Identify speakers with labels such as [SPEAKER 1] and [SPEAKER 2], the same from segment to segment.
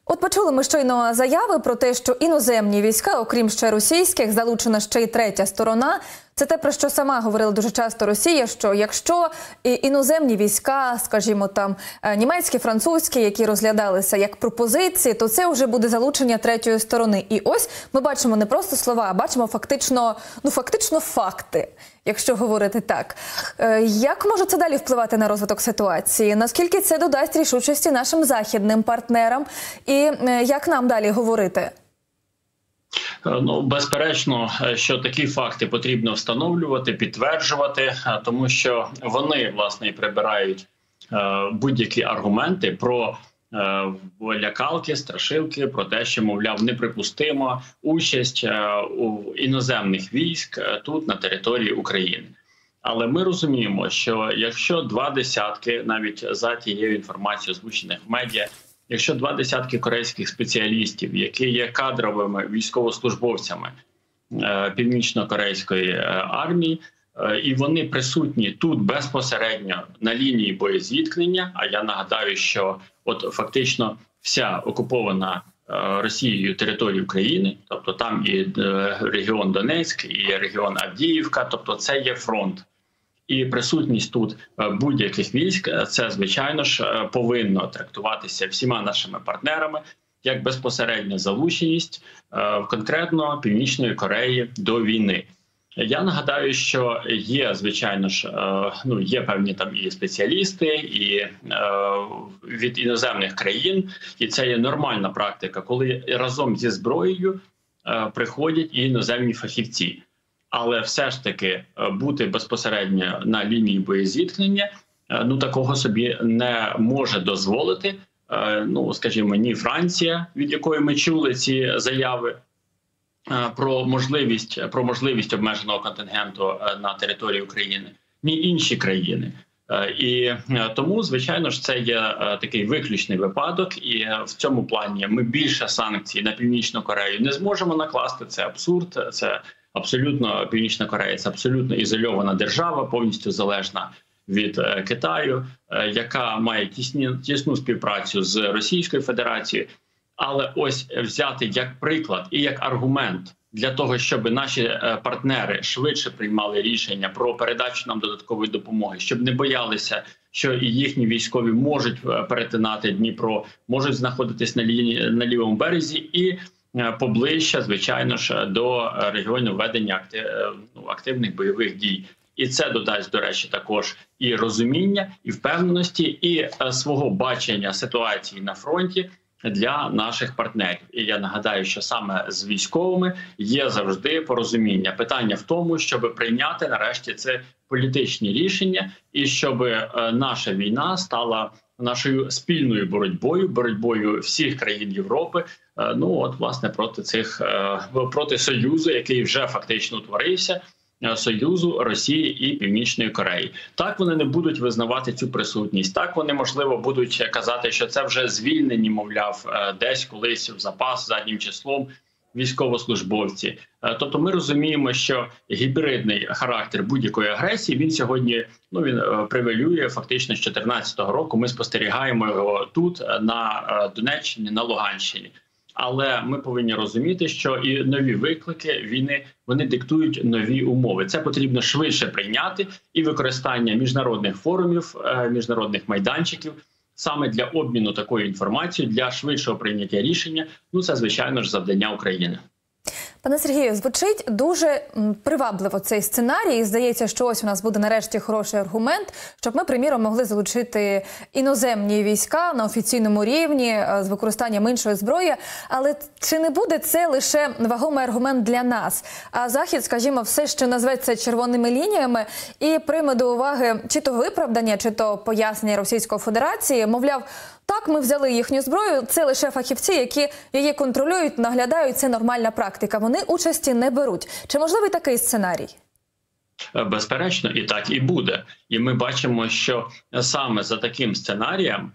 [SPEAKER 1] От почули ми щойно заяви про те, що іноземні війська, окрім ще російських, залучена ще й третя сторона. Це те, про що сама говорила дуже часто Росія, що якщо іноземні війська, скажімо там, німецькі, французькі, які розглядалися як пропозиції, то це вже буде залучення третьої сторони. І ось ми бачимо не просто слова, а бачимо фактично факти, якщо говорити так. Як може це далі впливати на розвиток ситуації? Наскільки це додасть рішучості нашим західним партнерам? І як нам далі говорити?
[SPEAKER 2] Ну, безперечно, що такі факти потрібно встановлювати, підтверджувати, тому що вони, власне, і прибирають будь-які аргументи про лякалки, страшилки, про те, що, мовляв, неприпустима участь у іноземних військ тут, на території України. Але ми розуміємо, що якщо 20, навіть за тією інформацією озвучених в медіа, якщо 20 корейських спеціалістів, які є кадровими військовослужбовцями північно-корейської армії, і вони присутні тут безпосередньо на лінії боєзіткнення, а я нагадаю, що от фактично вся окупована Росією територія України, тобто там і регіон Донецьк, і регіон Авдіївка, тобто це є фронт. І присутність тут будь-яких військ, це, звичайно ж, повинно трактуватися всіма нашими партнерами як безпосередня залученість конкретно Північної Кореї до війни. Я нагадаю, що є, звичайно ж, є певні там і спеціалісти, і від іноземних країн, і це є нормальна практика, коли разом зі зброєю приходять і іноземні фахівці. Але все ж таки бути безпосередньо на лінії боєзіткнення, такого собі не може дозволити, скажімо, ні Франція, від якої ми чули ці заяви про можливість обмеженого контингенту на території України, ні інші країни. І тому, звичайно ж, це є такий виключний випадок, і в цьому плані ми більше санкцій на Північну Корею не зможемо накласти. Це абсурд, це абсолютно Північна Корея – це абсолютно ізольована держава, повністю залежна від Китаю, яка має тісну співпрацю з Російською Федерацією. Але ось взяти як приклад і як аргумент для того, щоб наші партнери швидше приймали рішення про передачу нам додаткової допомоги, щоб не боялися, що і їхні військові можуть перетинати Дніпро, можуть знаходитись на лівому березі і поближче, звичайно ж, до регіону ведення активних бойових дій. І це додасть, до речі, також і розуміння, і впевненості, і свого бачення ситуації на фронті для наших партнерів. І я нагадаю, що саме з військовими є завжди порозуміння. Питання в тому, щоб прийняти нарешті це політичні рішення, і щоб наша війна стала нашою спільною боротьбою всіх країн Європи, власне, проти Союзу, який вже фактично утворився, Союзу Росії і Північної Кореї. Так вони не будуть визнавати цю присутність. Так вони, можливо, будуть казати, що це вже звільнені, мовляв, десь колись в запас заднім числом військовослужбовці. Тобто ми розуміємо, що гібридний характер будь-якої агресії, він сьогодні він превалює фактично з 2014 року. Ми спостерігаємо його тут, на Донеччині, на Луганщині. Але ми повинні розуміти, що і нові виклики війни, вони диктують нові умови. Це потрібно швидше прийняти, і використання міжнародних форумів, міжнародних майданчиків саме для обміну такою інформацією, для швидшого прийняття рішення. Це, звичайно ж, завдання України.
[SPEAKER 1] Пане Сергію, звучить дуже привабливо цей сценарій. Здається, що ось у нас буде нарешті хороший аргумент, щоб ми, приміром, могли залучити іноземні війська на офіційному рівні з використанням іншої зброї. Але чи не буде це лише вагомий аргумент для нас? А Захід, скажімо, все ще назветься червоними лініями і прийме до уваги чи то виправдання, чи то пояснення Російської Федерації. Мовляв, так, ми взяли їхню зброю, це лише фахівці, які її контролюють, наглядають, це нормальна практика. Вони участі не беруть. Чи можливий такий сценарій?
[SPEAKER 2] Безперечно, і так і буде. І ми бачимо, що саме за таким сценарієм,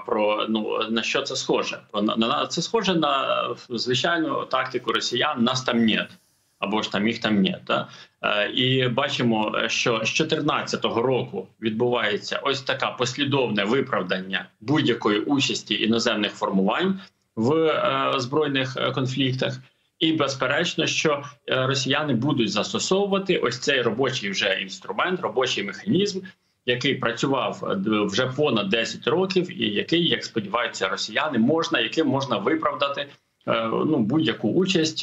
[SPEAKER 2] на що це схоже? Це схоже на звичайну тактику росіян «нас там нет». Або ж там їх там нет. Да? І бачимо, що з 2014 року відбувається ось таке послідовне виправдання будь-якої участі іноземних формувань в збройних конфліктах. І безперечно, що росіяни будуть застосовувати ось цей робочий вже інструмент, робочий механізм, який працював вже понад 10 років, і який, як сподіваються росіяни, яким можна виправдати будь-яку участь,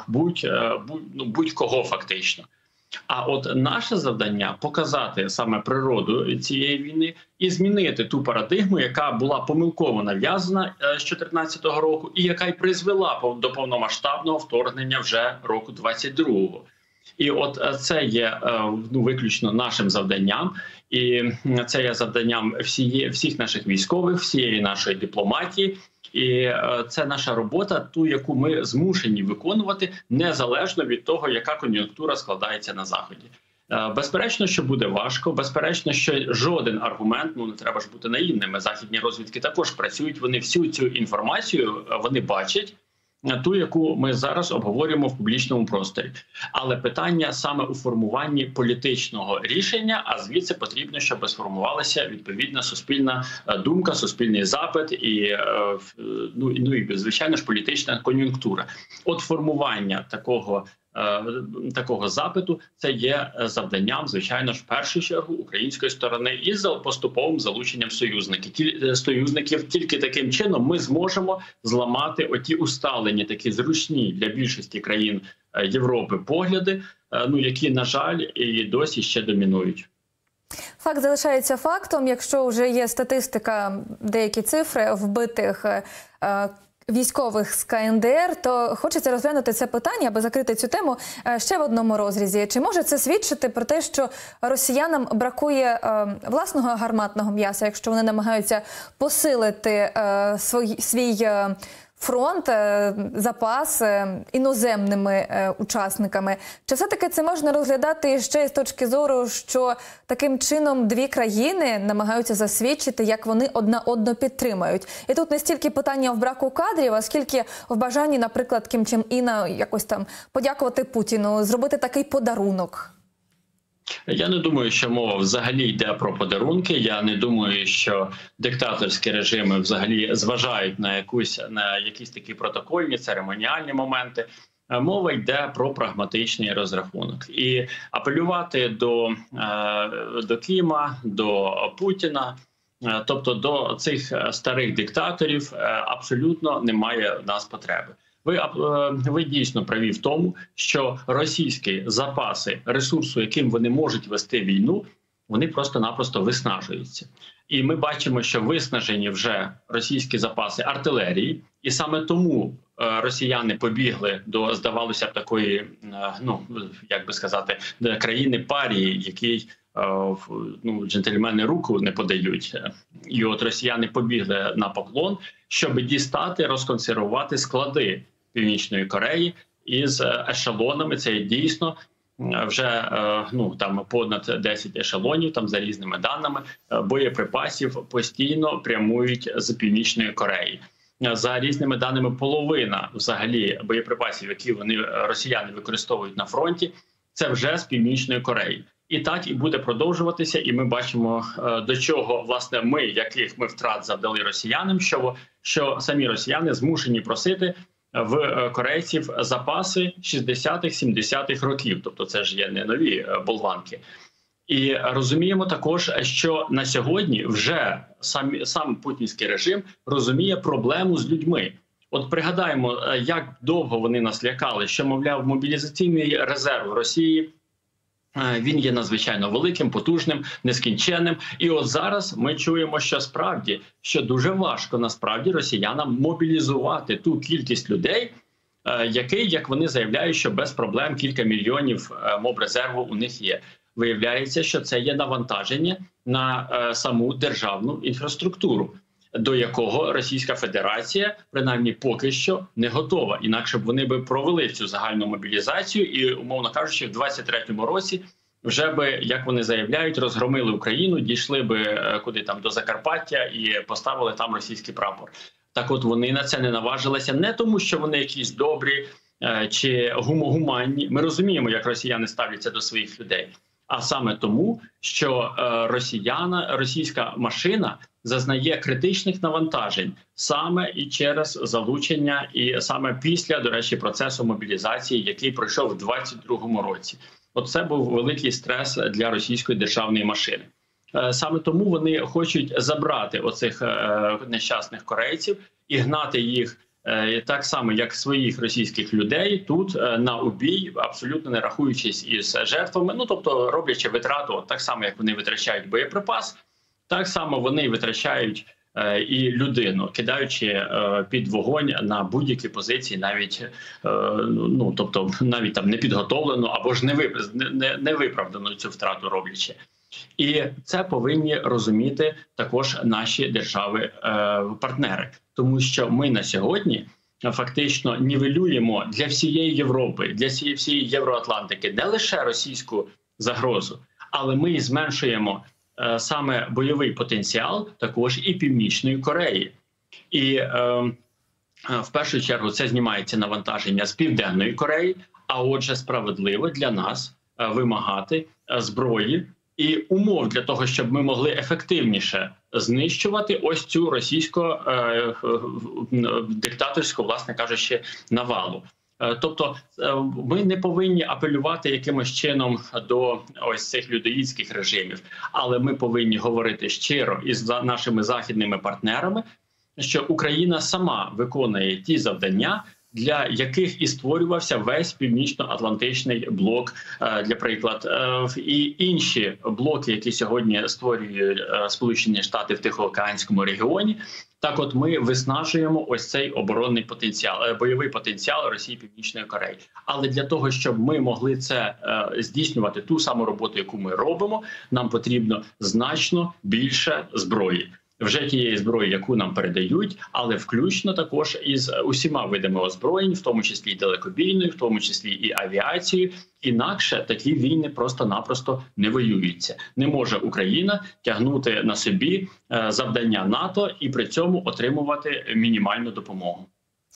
[SPEAKER 2] будь-кого фактично. А от наше завдання – показати саме природу цієї війни і змінити ту парадигму, яка була помилково нав'язана з 2014 року і яка й призвела до повномасштабного вторгнення вже року 2022. І от це є виключно нашим завданням, і це є завданням всіх наших військових, всієї нашої дипломатії. І це наша робота, ту, яку ми змушені виконувати, незалежно від того, яка кон'юнктура складається на Заході. Безперечно, що буде важко, безперечно, що жоден аргумент, не треба ж бути наївними, західні розвідки також працюють, вони всю цю інформацію, вони бачать, ту, яку ми зараз обговорюємо в публічному просторі. Але питання саме у формуванні політичного рішення, а звідси потрібно, щоб сформувалася відповідна суспільна думка, суспільний запит і, звичайно ж, політична кон'юнктура. От формування такого запиту – це є завданням, звичайно ж, в першу чергу української сторони і за поступовим залученням союзників. Тільки таким чином ми зможемо зламати оті усталені, такі зручні для більшості країн Європи погляди, які, на жаль, і досі ще домінують.
[SPEAKER 1] Факт залишається фактом. Якщо вже є статистика, деякі цифри вбитих військових з КНДР, то хочеться розглянути це питання, аби закрити цю тему ще в одному розрізі. Чи може це свідчити про те, що росіянам бракує власного гарматного м'яса, якщо вони намагаються посилити свій фронт, запас іноземними учасниками? Чи все-таки це можна розглядати ще з точки зору, що таким чином дві країни намагаються засвідчити, як вони одна одну підтримують? І тут не стільки питання в браку кадрів, а скільки в бажанні, наприклад, Кім Чен Іна якось там подякувати Путіну, зробити такий подарунок.
[SPEAKER 2] Я не думаю, що мова взагалі йде про подарунки. Я не думаю, що диктаторські режими взагалі зважають на якісь такі протокольні, церемоніальні моменти. Мова йде про прагматичний розрахунок. І апелювати до Кіма, до Путіна, тобто до цих старих диктаторів, абсолютно немає в нас потреби. Ви дійсно праві в тому, що російські запаси ресурсу, яким вони можуть вести війну, вони просто-напросто виснажуються. І ми бачимо, що виснажені вже російські запаси артилерії, і саме тому росіяни побігли до, здавалося б, такої, країни парії, якій джентльмени руку не подають. І от росіяни побігли на поклон, щоб дістати, розконсервувати склади Північної Кореї із ешелонами. Це дійсно вже понад 10 ешелонів, за різними даними, боєприпасів постійно прямують з Північної Кореї. За різними даними, половина взагалі боєприпасів, які росіяни використовують на фронті, це вже з Північної Кореї. І так і буде продовжуватися, і ми бачимо, до чого, власне, яких ми втрат завдали росіянам, що самі росіяни змушені просити в корейців запаси 60-х, 70-х років. Тобто це ж є не нові болванки. І розуміємо також, що на сьогодні вже сам путінський режим розуміє проблему з людьми. От пригадаємо, як довго вони нас лякали, що, мовляв, мобілізаційний резерв Росії, він є надзвичайно великим, потужним, нескінченним. І от зараз ми чуємо, що дуже важко насправді росіянам мобілізувати ту кількість людей, як вони заявляють, що без проблем кілька мільйонів мобрезерву у них є. Виявляється, що це є навантаження на саму державну інфраструктуру, до якого Російська Федерація, принаймні поки що, не готова. Інакше б вони провели цю загальну мобілізацію і, умовно кажучи, в 23-му році вже би, як вони заявляють, розгромили Україну, дійшли би до Закарпаття і поставили там російський прапор. Так от вони на це не наважилися не тому, що вони якісь добрі чи гуманні. Ми розуміємо, як росіяни ставляться до своїх людей. а саме тому, що російська машина зазнає критичних навантажень саме і через залучення, і саме після, до речі, процесу мобілізації, який пройшов в 2022 році. Оце був великий стрес для російської державної машини. Саме тому вони хочуть забрати оцих нещасних корейців і гнати їх так само, як своїх російських людей тут на убій, абсолютно не рахуючись із жертвами. Ну, тобто роблячи витрату, так само, як вони витрачають боєприпас, так само вони витрачають і людину, кидаючи під вогонь на будь-які позиції, навіть тобто навіть там непідготовлену або ж невиправдану цю втрату роблячи. І це повинні розуміти також наші держави-партнери, тому що ми на сьогодні фактично нівелюємо для всієї Європи, для всієї Євроатлантики не лише російську загрозу, але ми і зменшуємо саме бойовий потенціал також і Північної Кореї. І в першу чергу це знімається навантаження з Південної Кореї, а отже справедливо для нас вимагати зброї і умов для того, щоб ми могли ефективніше знищувати ось цю російсько-диктаторську, власне кажучи, навалу. Тобто ми не повинні апелювати якимось чином до ось цих людоїдських режимів, але ми повинні говорити щиро із нашими західними партнерами, що Україна сама виконує ті завдання, для яких і створювався весь Північно-Атлантичний блок, для приклад, і інші блоки, які сьогодні створюють Сполучені Штати в Тихоокеанському регіоні. Так от ми виснажуємо ось цей оборонний потенціал, бойовий потенціал Росії, Північної Кореї. Але для того, щоб ми могли це здійснювати, ту саму роботу, яку ми робимо, нам потрібно значно більше зброї. Вже тієї зброї, яку нам передають, але включно також із усіма видами озброєнь, в тому числі і далекобійною, в тому числі і авіацією. Інакше такі війни просто-напросто не воюються. Не може Україна тягнути на собі завдання НАТО і при цьому отримувати мінімальну допомогу.